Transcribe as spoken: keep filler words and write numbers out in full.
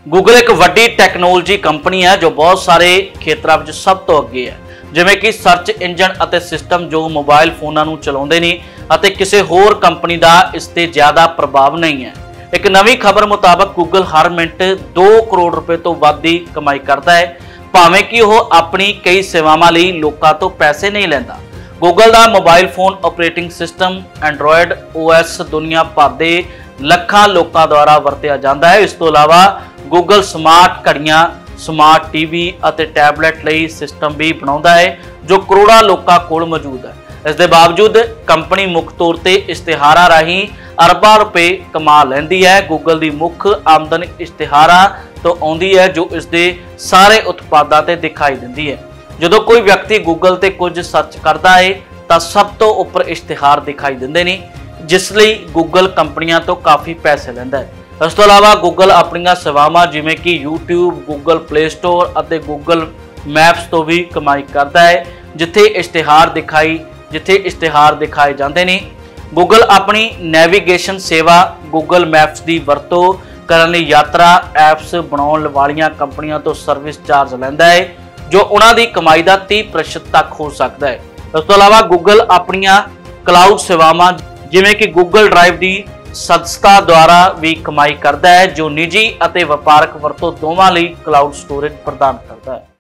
Google एक वड्डी technology company है जो बहुत सारे खेत्रों में सब तो अगे है, जिवें कि सर्च इंजन अते सिस्टम जो मोबाइल फोनां नूं चलाउंदे ने अते किसी होर कंपनी का इस ते ज़्यादा प्रभाव नहीं है। एक नवीं खबर मुताबक गूगल हर मिनट दो करोड़ रुपए तो वध दी कमाई करता है, भावें कि वह अपनी कई सेवावां लई लोकां तो पैसे नहीं लैंदा। गूगल का mobile phone operating system Android O S दुनिया भर के ਲੱਖਾਂ लोगों द्वारा वरतिया जाता है। इस तो इलावा गूगल स्मार्ट घड़ियां, स्मार्ट टीवी और टैबलैट लई सिस्टम भी बनाता है जो करोड़ों लोगों को मौजूद है। इस दे बावजूद कंपनी मुख्य तौर पर इश्तिहारां राहीं अरबां रुपए कमा लैंदी है। गूगल की मुख्य आमदन इश्तिहारां तो आउंदी है जो इसके सारे उत्पादों ते दिखाई दिंदी है। जदों कोई व्यक्ति गूगल ते कुछ सर्च करता है तो सब तो उपर इश्तिहार दिखाई दिंदे ने, जिस लई गूगल कंपनियां तो काफ़ी पैसे लैंदा है। इस तो इलावा गूगल अपनी सेवावां जिवें कि यूट्यूब, गूगल प्ले स्टोर और गूगल मैप्स तो भी कमाई करता है, जिथे इश्तिहार दिखाई जिथे इश्तिहार दिखाए जाते हैं। गूगल अपनी नैविगेशन सेवा गूगल मैप्स की वरतों करने लई यात्रा ऐप्स बनाउण वालियां कंपनियां तो सर्विस चार्ज लैंदा है जो उन्होंने कमाई का तीस प्रतिशत तक हो सकता है। इस तो इलावा गूगल अपनियां क्लाउड सेवावां जिवें कि गूगल ड्राइव की सदस्यता द्वारा भी कमाई करता है जो निजी और व्यापारक वरतों दोवां लई क्लाउड स्टोरेज प्रदान करता है।